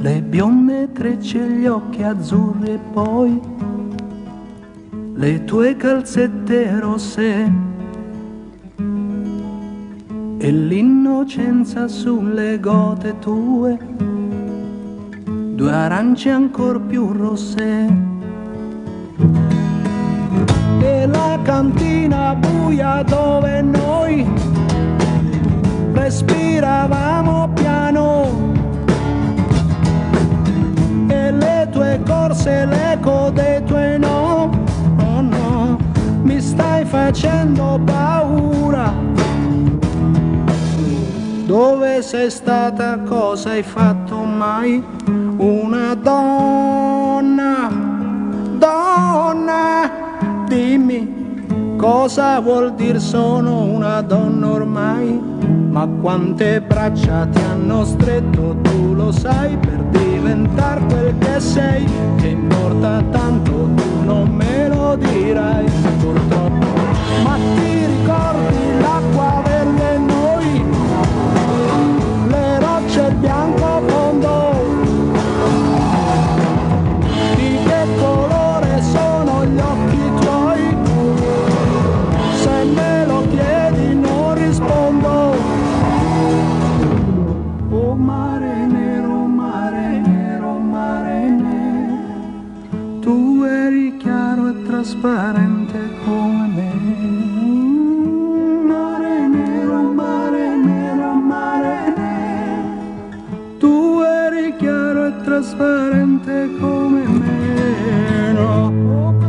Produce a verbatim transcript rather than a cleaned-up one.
le bionde trecce e gli occhi azzurri e poi le tue calzette rosse e l'innocenza sulle gote tue, due arance ancor più rosse. E la cantina buia dove noi respiravamo piano, e le tue corse, l'eco dei tuoi no, oh no, mi stai facendo paura. Dove sei stata, cosa hai fatto mai? Una donna, donna, dimmi cosa vuol dire sono una donna ormai? Ma quante braccia ti hanno stretto, tu lo sai, per diventare quel che sei. Che importa tanto, tu non me lo dirai purtroppo. Ma ti ricordi l'acqua verde noi, le rocce e il bianco fondo? Di che colore sono gli occhi tuoi? Se me lo chiedi non rispondo. Oh mare nero, mare nero, mare nero, tu eri chiaro e trasparente come me. Mare nero, mare nero, mare nero, tu eri chiaro e trasparente come me. No.